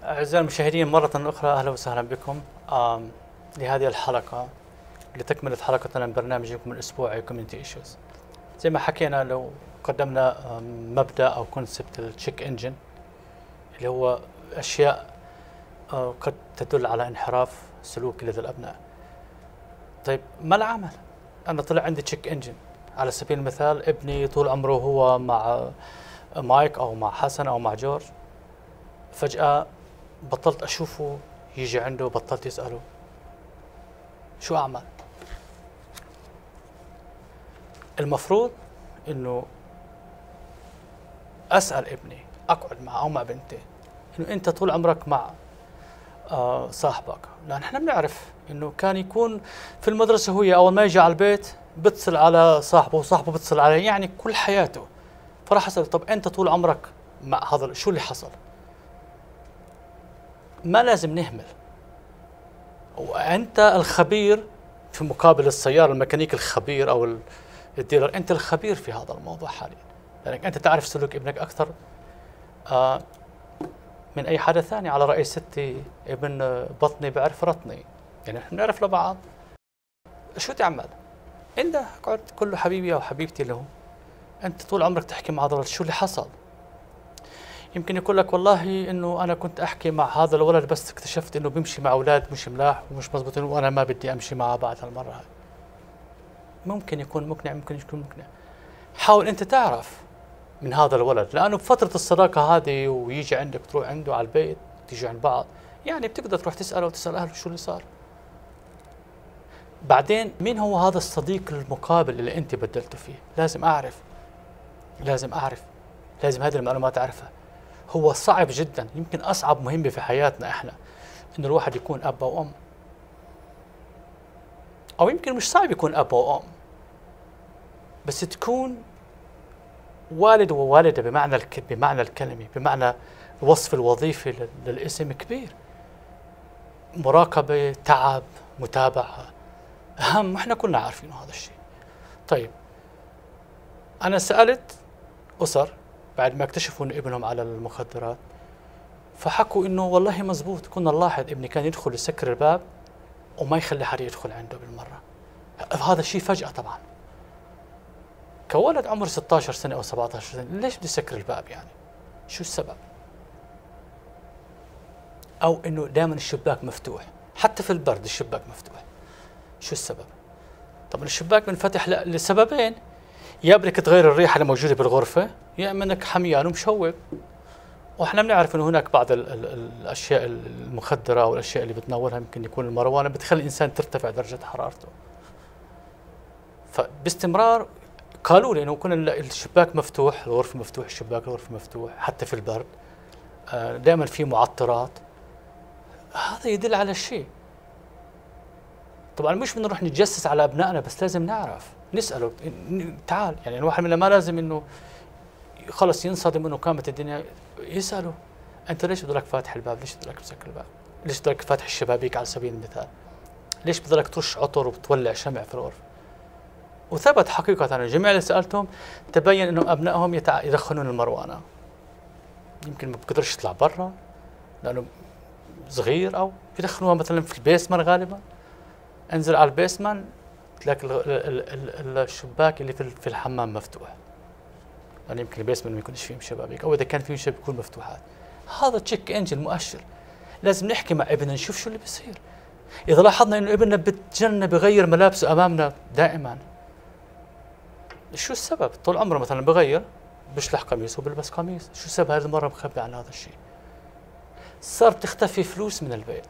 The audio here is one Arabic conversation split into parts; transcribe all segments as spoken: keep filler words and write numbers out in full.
أعزائي المشاهدين مرة أخرى أهلا وسهلا بكم آم، لهذه الحلقة لتكملة حلقتنا من برنامجكم الأسبوعي Community Issues. زي ما حكينا لو قدمنا آم، مبدأ أو كونسبت التشيك انجن اللي هو أشياء آه، قد تدل على انحراف سلوكي لدى الأبناء. طيب ما العمل؟ أنا طلع عندي تشيك انجن، على سبيل المثال ابني طول عمره هو مع مايك أو مع حسن أو مع جورج، فجأة بطلت أشوفه يجي عنده، بطلت يسأله. شو أعمل؟ المفروض إنه أسأل ابني، أقعد معه أو مع بنتي، إنه أنت طول عمرك مع آه صاحبك، لأن إحنا بنعرف إنه كان يكون في المدرسة هو أول ما يجي على البيت بتصل على صاحبه وصاحبه بتصل عليه، يعني كل حياته. فراح أسأل طب أنت طول عمرك مع هذا شو اللي حصل؟ ما لازم نهمل، وأنت الخبير في مقابل السيارة الميكانيكي الخبير أو الديلر، أنت الخبير في هذا الموضوع حاليا، لأنك أنت تعرف سلوك ابنك أكثر آه من أي حدا ثاني. على رأي ستي ابن بطني بعرف رطني، يعني نحن نعرف لبعض. شو تعمل؟ أنت اقعد كله حبيبي أو حبيبتي له، أنت طول عمرك تحكي مع هذا الولد شو اللي حصل. يمكن يقول لك والله انه انا كنت احكي مع هذا الولد بس اكتشفت انه بيمشي مع اولاد مش ملاح ومش مزبوطين وانا ما بدي امشي معه بعد هالمره هاي. ممكن يكون مقنع، ممكن يكون مقنع. حاول انت تعرف من هذا الولد، لانه بفتره الصداقه هذه ويجي عندك تروح عنده على البيت تيجي عند بعض، يعني بتقدر تروح تساله وتسال اهله شو اللي صار. بعدين مين هو هذا الصديق المقابل اللي انت بدلته فيه؟ لازم اعرف، لازم اعرف، لازم هذه المعلومات اعرفها. هو صعب جدا، يمكن أصعب مهمة في حياتنا إحنا إنه الواحد يكون أب أو أم، أو يمكن مش صعب يكون أب أو أم، بس تكون والد ووالدة بمعنى الك... بمعنى الكلمة، بمعنى الوصف الوظيفي لل... للاسم كبير. مراقبة، تعب، متابعة، أهم، إحنا كلنا عارفين هذا الشيء. طيب أنا سألت أسر بعد ما اكتشفوا انه ابنهم على المخدرات، فحكوا انه والله مزبوط، كنا نلاحظ ابني كان يدخل يسكر الباب وما يخلي حدا يدخل عنده بالمره. هذا الشيء فجأة طبعا، كولد عمره ستة عشر سنه او سبعة عشر سنه ليش بده يسكر الباب؟ يعني شو السبب؟ او انه دائما الشباك مفتوح، حتى في البرد الشباك مفتوح، شو السبب؟ طبعا الشباك بنفتح لسببين، يا بدك تغير الريحه اللي موجوده بالغرفه، يا اما انك حميان ومشوب. واحنا بنعرف انه هناك بعض ال ال الاشياء المخدره او الاشياء اللي بتناولها ممكن يكون المروانه بتخلي الانسان ترتفع درجه حرارته. فباستمرار قالوا لي انه يكون الشباك مفتوح، الغرفه مفتوح، الشباك الغرفه مفتوح، حتى في البرد آه دائما في معطرات، هذا يدل على شيء. طبعا مش بنروح نتجسس على ابنائنا، بس لازم نعرف نساله تعال، يعني الواحد منا ما لازم انه خلص ينصدم انه قامت الدنيا، يسأله انت ليش بضلك فاتح الباب؟ ليش بضلك مسكر الباب؟ ليش بضلك فاتح الشبابيك على سبيل المثال؟ ليش بضلك ترش عطر وبتولع شمع في الغرفة؟ وثبت حقيقة أنا الجميع اللي سألتهم تبين انهم ابنائهم يتع... يدخنون المروانة. يمكن ما بقدرش يطلع برا لانه صغير، او يدخنوها مثلا في البيسمان. غالبا انزل على البيسمان تلاقي ال... ال... ال... الشباك اللي في الحمام مفتوح، يعني يمكن البيسمنت ما يكونش فيه شبابيك، او اذا كان فيه شبابيك يكون مفتوحات. هذا تشيك انجن مؤشر، لازم نحكي مع ابننا نشوف شو اللي بيصير. اذا لاحظنا انه ابننا بتجنن بغير ملابسه امامنا دائما، شو السبب؟ طول عمره مثلا بغير، بيشلح قميص وبلبس قميص، شو السبب هذه المره مخبي عن هذا الشيء؟ صار تختفي فلوس من البيت،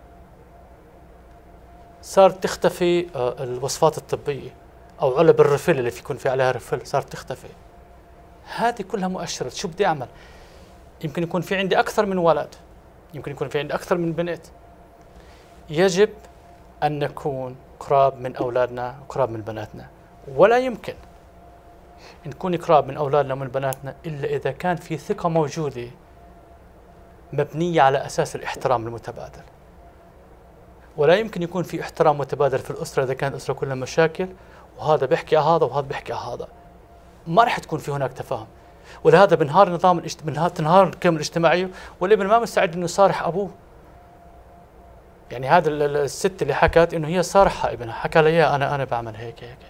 صار تختفي آه الوصفات الطبيه او علب الرفل اللي يكون في عليها رفل صار تختفي. هذه كلها مؤشرات. شو بدي اعمل؟ يمكن يكون في عندي اكثر من ولد، يمكن يكون في عندي اكثر من بنت. يجب ان نكون قراب من اولادنا وقراب من بناتنا، ولا يمكن نكون قراب من اولادنا ومن بناتنا الا اذا كان في ثقه موجوده مبنيه على اساس الاحترام المتبادل. ولا يمكن يكون في احترام متبادل في الاسره اذا كانت الاسره كلها مشاكل، وهذا بيحكي على هذا وهذا بيحكي على هذا، ما راح تكون في هناك تفاهم. ولهذا بنهار النظام الاجت... بنهار تنهار القيم الاجتماعيه، والابن ما مستعد انه يصارح ابوه. يعني هذا الست اللي حكت انه هي صارحه ابنها، حكى لها اياه انا انا بعمل هيك هيك.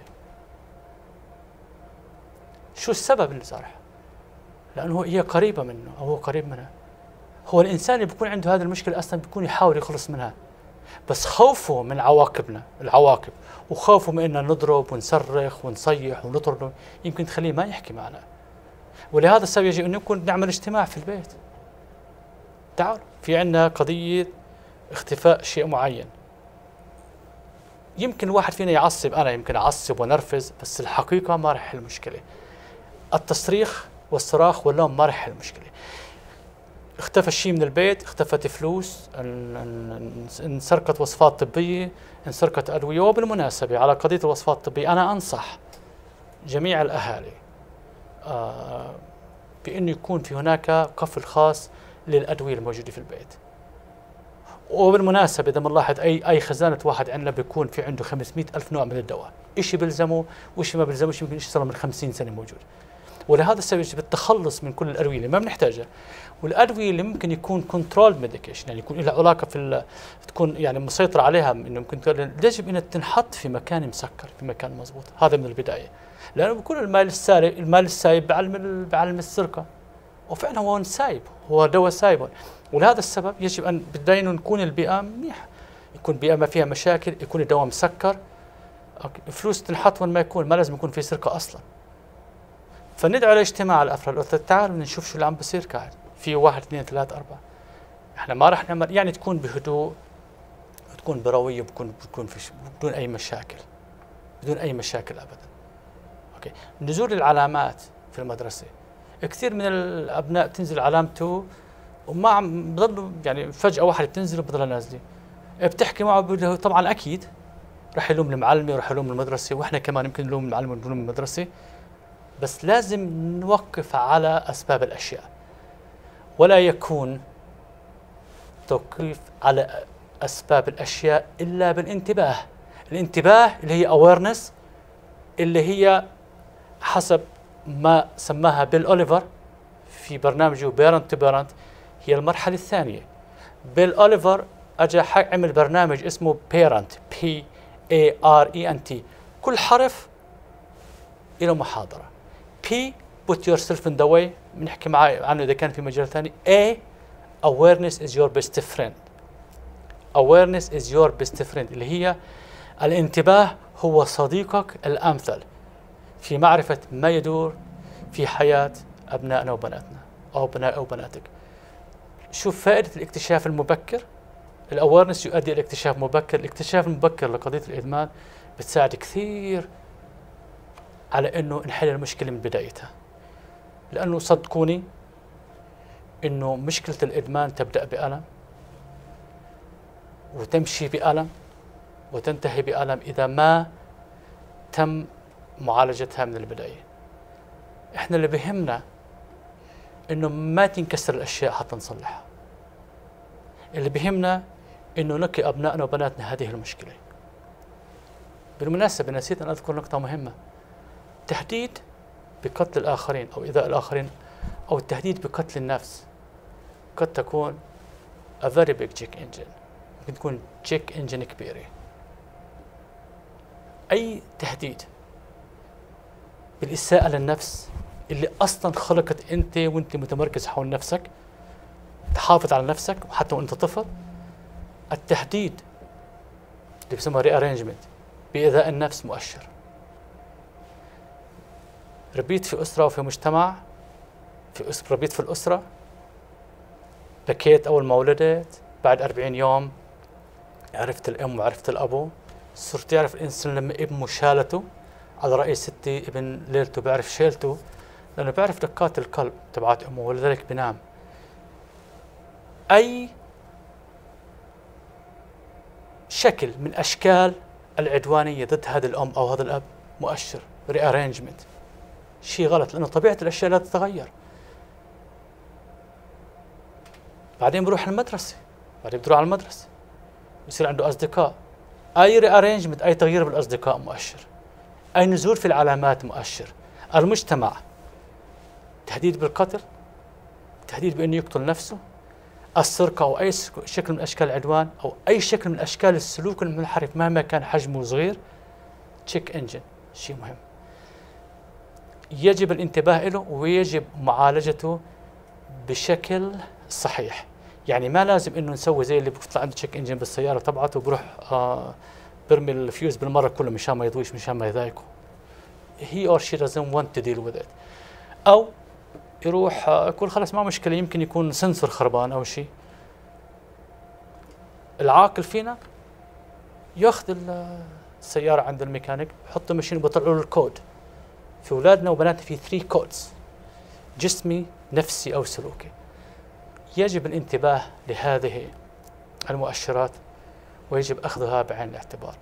شو السبب اللي صارحه؟ لانه هي قريبه منه او هو قريب منها. هو الانسان اللي بيكون عنده هذه المشكله اصلا بيكون يحاول يخلص منها، بس خوفه من عواقبنا العواقب وخوفه من ان نضرب ونصرخ ونصيح ونطرده يمكن تخليه ما يحكي معنا. ولهذا السبب يجب ان يكون نعمل اجتماع في البيت. تعالوا في عندنا قضيه اختفاء شيء معين. يمكن الواحد فينا يعصب، انا يمكن اعصب ونرفز، بس الحقيقه ما رح يحل المشكله. التصريخ والصراخ واللوم ما رح يحل المشكله. اختفى الشيء من البيت، اختفت فلوس، انسرقت وصفات طبيه، انسرقت ادويه. وبالمناسبه على قضيه الوصفات الطبيه انا انصح جميع الاهالي آه بانه يكون في هناك قفل خاص للادويه الموجوده في البيت. وبالمناسبة إذا بنلاحظ أي أي خزانة واحد عندنا بيكون في عنده خمسمئة ألف نوع من الدواء، شيء بيلزمه وشيء ما بيلزموش، يمكن شيء صار من خمسين سنة موجود. ولهذا السبب يجب التخلص من كل الأدوية اللي ما بنحتاجها، والأدوية اللي ممكن يكون كنترول ميديكيشن، يعني يكون لها علاقة في تكون يعني مسيطر عليها إنه ممكن يجب أن تنحط في مكان مسكر، في مكان مضبوط. هذا من البداية، لأنه بيكون المال السارق المال السايب بعلم بعلم السرقة، وفعلا هو سايب، هو دواء سايب. ولهذا السبب يجب ان بدنا نكون البيئه منيحه، يكون بيئه ما فيها مشاكل، يكون الدواء مسكر، فلوس تنحط وين ما يكون، ما لازم يكون في سرقه اصلا. فندعو على اجتماع الافراد، تعالوا نشوف شو اللي عم بصير قاعد في واحد اثنين ثلاث اربعه. احنا ما راح نعمل، يعني تكون بهدوء، تكون برويه، بكون بكون في بدون اي مشاكل، بدون اي مشاكل ابدا. اوكي، نزول العلامات في المدرسه، كثير من الابناء تنزل علامته وما عم بضلوا، يعني فجأة واحد بتنزل وبضلها نازلة، بتحكي معه طبعا أكيد رح يلوم المعلمة ورح يلوم المدرسة، وإحنا كمان يمكن نلوم المعلم ونلوم المدرسة، بس لازم نوقف على أسباب الأشياء، ولا يكون توقيف على أسباب الأشياء إلا بالانتباه. الانتباه اللي هي awareness، اللي هي حسب ما سماها بيل أوليفر في برنامجه بيرنت تو بيرنت، هي المرحلة الثانية. بيل أوليفر أجا عمل برنامج اسمه بيرنت، بي اي ار اي ان تي، كل حرف له محاضرة. P put yourself in the way، بنحكي معاه عنه إذا كان في مجال ثاني. A awareness is your best friend، awareness is your best friend اللي هي الانتباه هو صديقك الأمثل في معرفة ما يدور في حياة أبنائنا وبناتنا أو أبناء أو بناتك. شوف فائدة الاكتشاف المبكر. الأويرنس يؤدي إلى اكتشاف مبكر. الاكتشاف المبكر لقضية الإدمان بتساعد كثير على إنه نحل المشكلة من بدايتها، لأنه صدقوني إنه مشكلة الإدمان تبدأ بألم وتمشي بألم وتنتهي بألم إذا ما تم معالجتها من البداية. إحنا اللي بهمنا إنه ما تنكسر الأشياء حتى نصلحها. اللي بهمنا إنه نقي أبنائنا وبناتنا هذه المشكلة. بالمناسبة نسيت أن أذكر نقطة مهمة، التهديد بقتل الآخرين أو إيذاء الآخرين أو التهديد بقتل النفس قد تكون a very big check engine، ممكن تكون check engine كبيرة. أي تهديد بالإساءة للنفس اللي أصلا خلقت أنت وأنت متمركز حول نفسك، تحافظ على نفسك وحتى وأنت طفل. التهديد اللي بسموه rearrangement بإيذاء النفس مؤشر. ربيت في أسرة وفي مجتمع، في أسرة ربيت في الأسرة، بكيت أول ما ولدت، بعد أربعين يوم عرفت الأم وعرفت الأبو، صرت يعرف الإنسان لما ابنه شالته، على رأي ستي ابن ليلته بيعرف شيلته، لأنه بيعرف دقات القلب تبعت أمه ولذلك بنام. أي شكل من أشكال العدوانية ضد هذه الأم أو هذا الأب مؤشر rearrangement، شيء غلط، لأنه طبيعة الأشياء لا تتغير. بعدين بروح المدرسة، بعدين بتروح على المدرسة بصير عنده أصدقاء، أي rearrangement، أي تغيير بالأصدقاء مؤشر، أي نزول في العلامات مؤشر. المجتمع تهديد بالقتل، تهديد بأنه يقتل نفسه، السرقة أو أي شكل من أشكال العدوان أو أي شكل من أشكال السلوك المنحرف مهما كان حجمه صغير، تشيك انجن شيء مهم يجب الانتباه له ويجب معالجته بشكل صحيح. يعني ما لازم انه نسوي زي اللي بيطلع عنده تشيك انجن بالسياره تبعته وبروح آه برمي الفيوز بالمره كله مشان ما يضويش مشان ما يضايقه. he or she doesn't want to deal with it. او يروح آه يقول خلاص ما مشكله، يمكن يكون سنسور خربان او شيء. العاقل فينا ياخذ السياره عند الميكانيك، بحط ماشين وبطلع له الكود. في اولادنا وبناتنا في ثلاثة كودز: جسمي، نفسي او سلوكي. يجب الانتباه لهذه المؤشرات ويجب اخذها بعين الاعتبار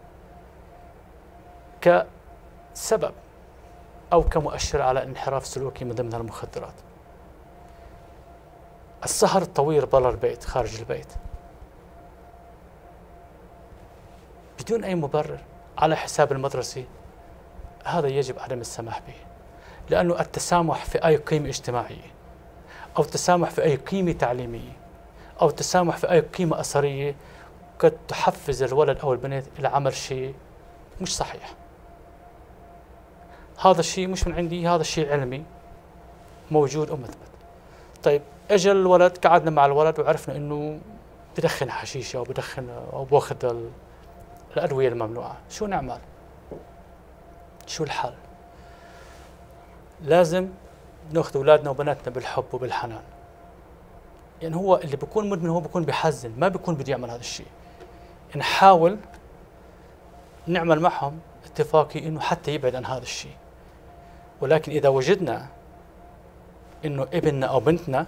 كسبب او كمؤشر على انحراف سلوكي من ضمن المخدرات. السهر الطويل برا البيت خارج البيت بدون اي مبرر على حساب المدرسة، هذا يجب عدم السماح به، لأنه التسامح في أي قيمة اجتماعية أو التسامح في أي قيمة تعليمية أو التسامح في أي قيمة أثرية قد تحفز الولد أو البنت إلى عمل شيء مش صحيح. هذا الشيء مش من عندي، هذا الشيء علمي موجود ومثبت. طيب اجى الولد، قعدنا مع الولد وعرفنا انه بدخن حشيشه او بدخن او باخذ الادويه الممنوعه، شو نعمل؟ شو الحل؟ لازم ناخذ اولادنا وبناتنا بالحب وبالحنان. يعني هو اللي بيكون مدمن هو بيكون بيحزن، ما بيكون بده يعمل هذا الشيء. نحاول نعمل معهم اتفاقي انه حتى يبعد عن هذا الشيء. ولكن اذا وجدنا انه ابننا او بنتنا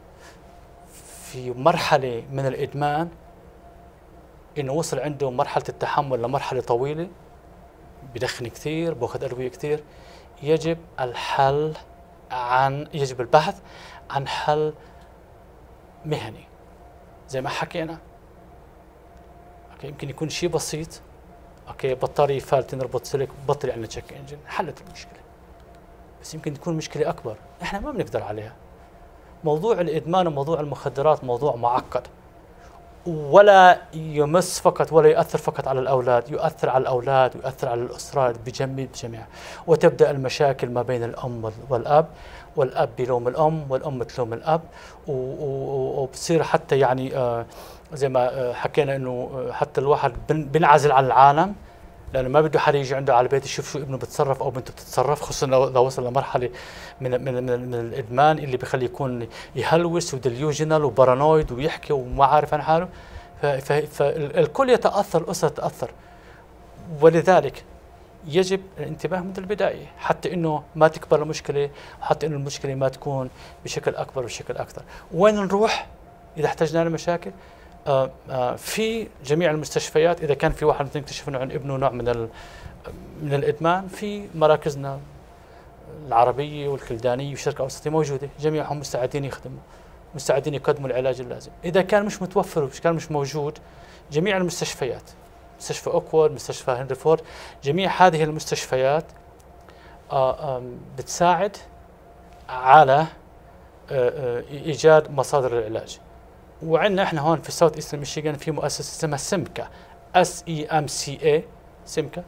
في مرحله من الادمان، انه وصل عنده مرحله التحمل لمرحله طويله، بدخن كثير، باخذ ادويه كثير، يجب الحل عن يجب البحث عن حل مهني زي ما حكينا. اوكي، يمكن يكون شيء بسيط، اوكي بطاريه فالتة نربط سلك بطل عندنا تشيك انجن، حلت المشكله. بس يمكن تكون مشكله اكبر احنا ما بنقدر عليها. موضوع الادمان وموضوع المخدرات موضوع معقد، ولا يمس فقط ولا يؤثر فقط على الأولاد، يؤثر على الأولاد ويؤثر على الأسرة بجميع بجميع. وتبدأ المشاكل ما بين الأم والأب، والأب بيلوم الأم والأم تلوم الأب، وبصير حتى يعني آه زي ما حكينا إنه حتى الواحد بنعزل عن العالم لأنه ما بده حدا يجي عنده على البيت يشوف شو ابنه بتصرف أو بنته بتتصرف، خصوصا لو وصل لمرحلة من من من, من الإدمان اللي بخليه يكون يهلوس وديليوجنال وبارانويد ويحكي وما عارف عن حاله. فالكل يتأثر، الأسرة تتأثر. ولذلك يجب الانتباه من البداية حتى إنه ما تكبر المشكلة، وحتى إنه المشكلة ما تكون بشكل أكبر بشكل أكثر. وين نروح إذا احتجنا لمشاكل؟ آه آه في جميع المستشفيات. إذا كان في واحد نكتشف إنه عند ابنه نوع من من الإدمان، في مراكزنا العربية والكلدانية والشركة الأوسطية موجودة، جميعهم مستعدين يخدموا، مستعدين يقدموا العلاج اللازم. إذا كان مش متوفر وإذا كان مش موجود، جميع المستشفيات، مستشفى أوكوود، مستشفى هنري فورد، جميع هذه المستشفيات آه آه بتساعد على آه آه إيجاد مصادر العلاج. وعندنا احنا هون في ساوث ايسترن ميشيغان في مؤسسه اسمها سيمكا، اس اي ام سي اي، سيمكا.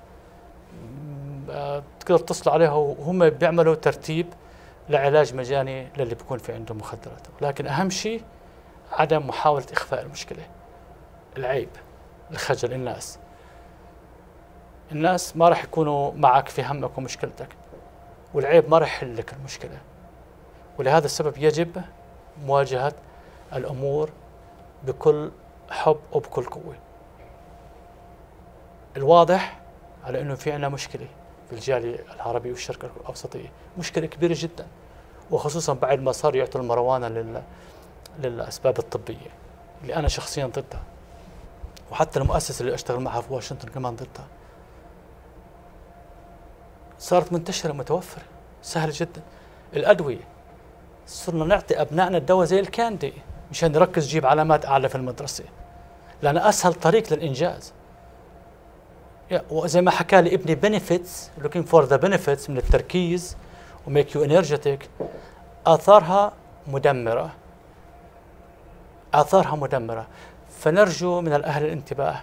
تقدر تتصلوا عليها وهم بيعملوا ترتيب لعلاج مجاني للي بيكون في عنده مخدرات. لكن اهم شيء عدم محاوله اخفاء المشكله، العيب، الخجل. الناس الناس ما راح يكونوا معك في همك ومشكلتك، والعيب ما راح يحل لك المشكله. ولهذا السبب يجب مواجهه الأمور بكل حب وبكل قوة. الواضح على أنه في عنا مشكلة في الجالية العربية والشرق الأوسطية، مشكلة كبيرة جدا، وخصوصا بعد ما صار يعطوا المروانة لل... للأسباب الطبية اللي أنا شخصيا ضدها، وحتى المؤسسة اللي أشتغل معها في واشنطن كمان ضدها. صارت منتشرة متوفرة سهل جدا. الأدوية صرنا نعطي أبنائنا الدواء زي الكاندي مشان نركز نجيب علامات أعلى في المدرسة، لأن أسهل طريق للإنجاز. وزي ما حكى لي ابني benefits looking for the benefits من التركيز و make you energetic. آثارها مدمرة، آثارها مدمرة. فنرجو من الأهل الانتباه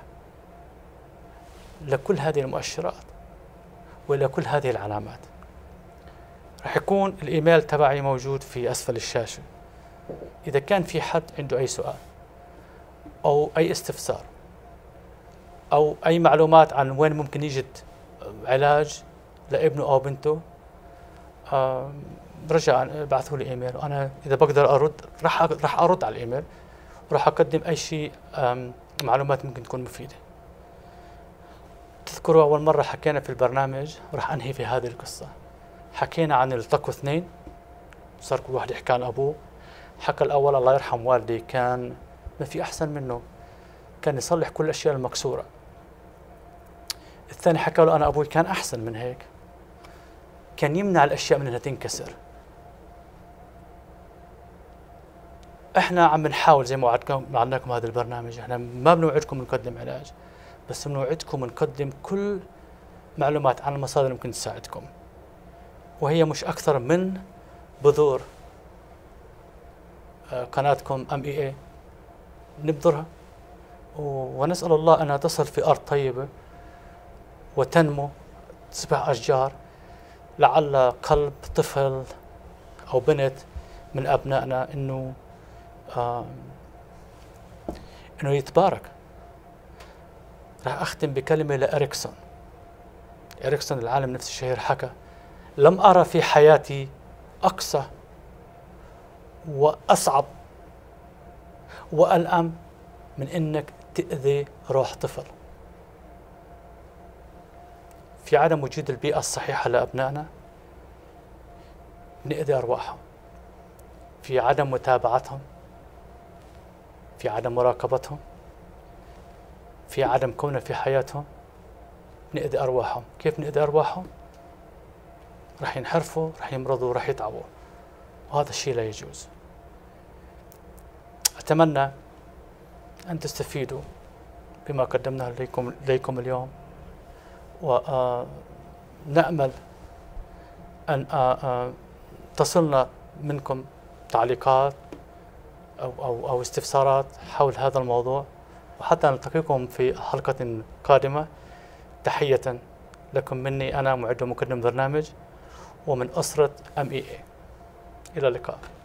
لكل هذه المؤشرات ولكل هذه العلامات. رح يكون الإيميل تبعي موجود في أسفل الشاشة. إذا كان في حد عنده أي سؤال أو أي استفسار أو أي معلومات عن وين ممكن يجد علاج لابنه أو بنته، رجاء ابعثوا لي إيميل، وأنا إذا بقدر أرد رح رح أرد على الإيميل، وراح أقدم أي شيء معلومات ممكن تكون مفيدة. تذكروا أول مرة حكينا في البرنامج، وراح أنهي في هذه القصة، حكينا عن التقوى اثنين، صار كل واحد يحكي عن أبوه. حكى الأول الله يرحم والدي كان ما في أحسن منه، كان يصلح كل الأشياء المكسورة. الثاني حكى له أنا أبوي كان أحسن من هيك، كان يمنع الأشياء من أنها تنكسر. احنا عم نحاول زي ما وعدكم وعدناكم هذا البرنامج، احنا ما بنوعدكم نقدم علاج، بس بنوعدكم نقدم كل معلومات عن المصادر اللي ممكن تساعدكم، وهي مش أكثر من بذور قناتكم أم إي إيه نبذرها، ونسأل الله أنها تصل في أرض طيبة وتنمو تصبح أشجار، لعل قلب طفل أو بنت من أبنائنا إنه آه إنه يتبارك. راح أختم بكلمة لإريكسون. إريكسون العالم نفس الشهير حكى: لم أرى في حياتي أقسى وأصعب وألأم من إنك تأذي روح طفل. في عدم وجود البيئة الصحيحة لأبنائنا نأذي أرواحهم، في عدم متابعتهم، في عدم مراقبتهم، في عدم كوننا في حياتهم نأذي أرواحهم. كيف نأذي أرواحهم؟ رح ينحرفوا، رح يمرضوا، رح يتعبوا، وهذا الشيء لا يجوز. أتمنى أن تستفيدوا بما قدمناه لكم, لكم اليوم، ونأمل أن تصلنا منكم تعليقات أو, أو, أو استفسارات حول هذا الموضوع، وحتى نلتقيكم في حلقة قادمة. تحية لكم مني، أنا معد ومقدم برنامج ومن أسرة أم إي إيه. إلى اللقاء.